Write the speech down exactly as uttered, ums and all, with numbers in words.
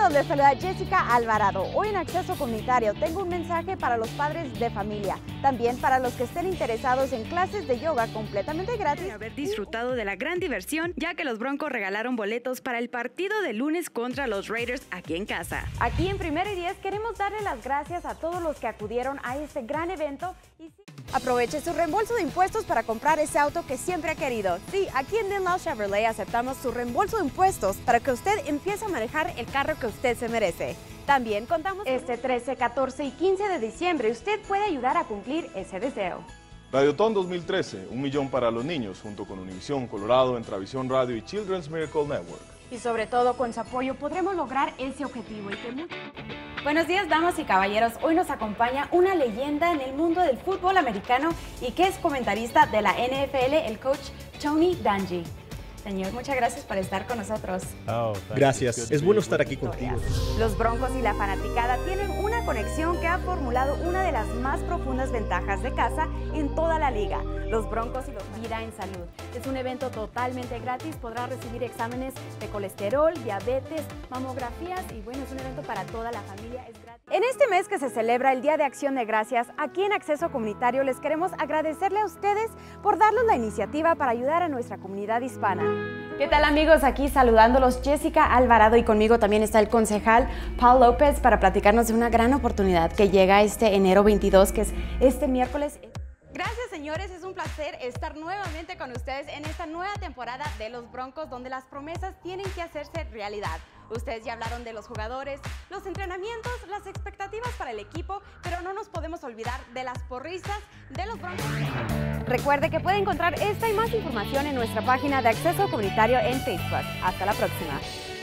amigos, les saluda Jessica Alvarado. Hoy en Acceso Comunitario tengo un mensaje para los padres de familia, también para los que estén interesados en clases de yoga completamente gratis. Haber disfrutado de la gran diversión, ya que los Broncos regalaron boletos para el partido de lunes contra los Raiders aquí en casa. Aquí en Primero y Diez queremos darle las gracias a todos los que acudieron a este gran evento y sí, aproveche su reembolso de impuestos para comprar ese auto que siempre ha querido. Sí, aquí en Denlow Chevrolet aceptamos su reembolso de impuestos para que usted empiece a manejar el carro que usted se merece. También contamos este trece, catorce y quince de diciembre. Usted puede ayudar a cumplir ese deseo. Radiotón dos mil trece, un millón para los niños, junto con Univisión, Colorado, Entravisión Radio y Children's Miracle Network. Y sobre todo con su apoyo podremos lograr ese objetivo. Y que mucho... Buenos días, damas y caballeros. Hoy nos acompaña una leyenda en el mundo del fútbol americano y que es comentarista de la N F L, el coach Tony Dungy. Señor, muchas gracias por estar con nosotros. Oh, gracias, es bueno estar aquí contigo. Los Broncos y la fanaticada tienen una conexión que ha formulado una de las más profundas ventajas de casa en toda la liga. Los Broncos y los Vida en Salud. Es un evento totalmente gratis, podrá recibir exámenes de colesterol, diabetes, mamografías y bueno, es un evento para toda la familia, es gratis. En este mes que se celebra el Día de Acción de Gracias, aquí en Acceso Comunitario les queremos agradecerle a ustedes por darnos la iniciativa para ayudar a nuestra comunidad hispana. ¿Qué tal, amigos? Aquí saludándolos Jessica Alvarado y conmigo también está el concejal Paul López para platicarnos de una gran oportunidad que llega este enero veintidós, que es este miércoles. Gracias, señores, es un placer estar nuevamente con ustedes en esta nueva temporada de los Broncos, donde las promesas tienen que hacerse realidad. Ustedes ya hablaron de los jugadores, los entrenamientos, las expectativas para el equipo, pero no nos podemos olvidar de las porristas de los Broncos. Recuerde que puede encontrar esta y más información en nuestra página de Acceso Comunitario en Facebook. Hasta la próxima.